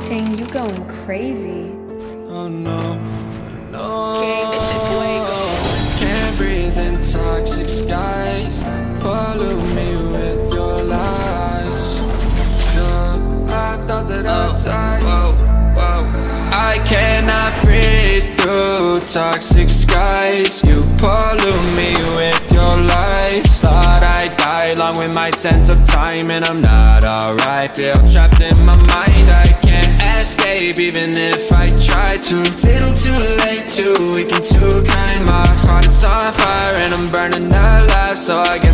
Ting, you going crazy. Oh no, no. Can't breathe in toxic skies. Pollute me with your lies. No, I thought that I'd die. I cannot breathe through toxic skies. You pollute me with your lies. Thought I'd die along with my sense of time, and I'm not alright. Feel trapped in my mind, I can't escape even if I try to. Little too late, too weak and too kind. My heart is on fire and I'm burning alive, so I